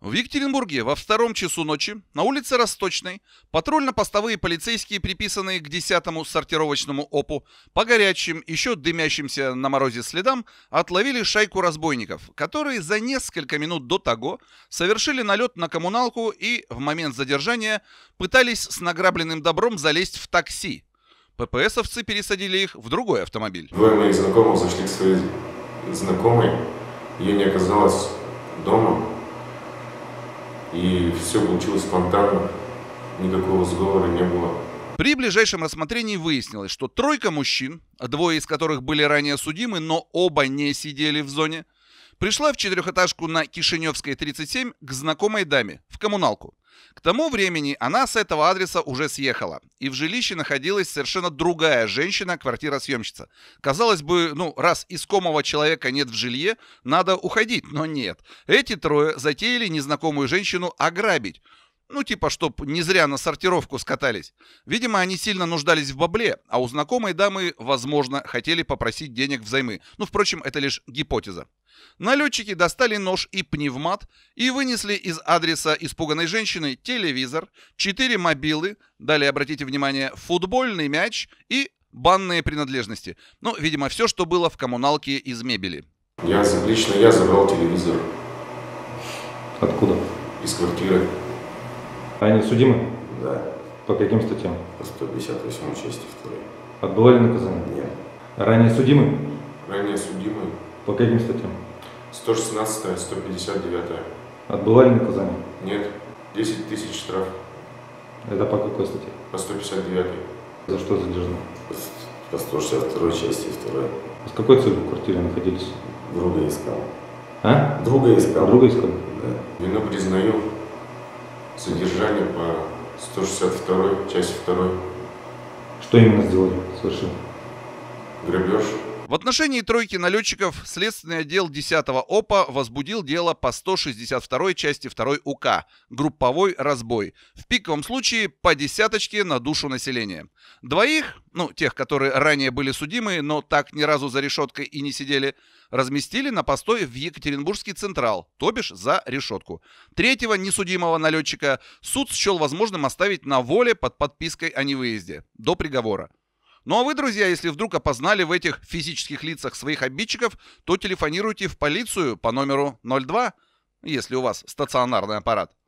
В Екатеринбурге во втором часу ночи на улице Росточной патрульно-постовые полицейские, приписанные к 10-му сортировочному ОПу, по горячим, еще дымящимся на морозе следам, отловили шайку разбойников, которые за несколько минут до того совершили налет на коммуналку и в момент задержания пытались с награбленным добром залезть в такси. ППСовцы пересадили их в другой автомобиль. Двое моих знакомых зашли к своей знакомой, ее не оказалось дома. И все получилось спонтанно, никакого сговора не было. При ближайшем рассмотрении выяснилось, что тройка мужчин, двое из которых были ранее судимы, но оба не сидели в зоне, пришла в четырехэтажку на Кишиневской, 37 к знакомой даме, в коммуналку. К тому времени она с этого адреса уже съехала, и в жилище находилась совершенно другая женщина, квартиросъемщица. Казалось бы, раз искомого человека нет в жилье, надо уходить, но нет. Эти трое затеяли незнакомую женщину ограбить. Чтоб не зря на сортировку скатались. Видимо, они сильно нуждались в бабле, а у знакомой дамы, возможно, хотели попросить денег взаймы. Впрочем, это лишь гипотеза. Налетчики достали нож и пневмат и вынесли из адреса испуганной женщины телевизор, 4 мобилы, далее, обратите внимание, футбольный мяч и банные принадлежности. Видимо, все, что было в коммуналке из мебели. Лично я забрал телевизор. Откуда? Из квартиры. Они судимы? Да. По каким статьям? По 158 части 2. Отбывали наказание? Нет. Ранее судимы? Ранее судимый. По каким статьям? 116, 159. Отбывали наказание? Нет. 10 тысяч штраф. Это по какой статье? По 159. За что задержаны? По 162 части 2. С какой целью в квартире находились? Друга искал. А? Друга искал. Друга искали? Да. Вину признаю. Содержание по 162 части 2. Что именно сделали? Совершил? Грабеж. В отношении тройки налетчиков Следственный отдел 10-го ОПа возбудил дело по 162 части 2 УК «Групповой разбой». В пиковом случае по десяточке на душу населения. Двоих, тех, которые ранее были судимы, но так ни разу за решеткой и не сидели, разместили на постой в Екатеринбургский Централ, то бишь за решетку. Третьего несудимого налетчика суд счел возможным оставить на воле под подпиской о невыезде до приговора. А вы, друзья, если вдруг опознали в этих физических лицах своих обидчиков, то телефонируйте в полицию по номеру 02, если у вас стационарный аппарат.